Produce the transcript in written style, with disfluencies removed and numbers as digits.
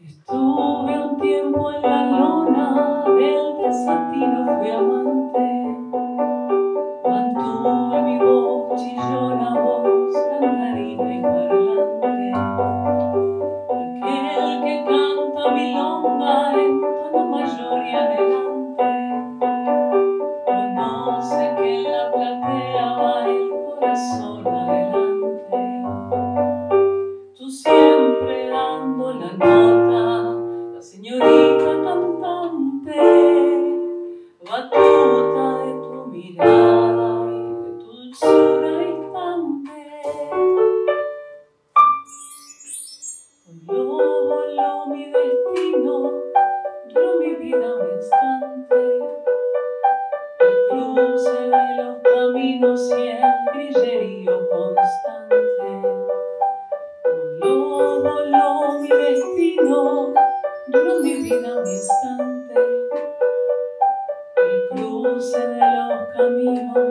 Estuve un tiempo en la lona del desatino, fui amante. Mantuve mi voz chillona, voz cantarina y parlante. Aquel que canta milonga en tono mayor y adelante. Conoce que en la platea va el corazón adelante. Tú siempre dando la nota, la señorita cantante, batuta de tu mirada y de tu dulzura distante. Voló mi destino, duró mi vida un instante. El cruce de los caminos y el grillerío constante. Voló mi destino, duró mi vida un instante. El cruce de los caminos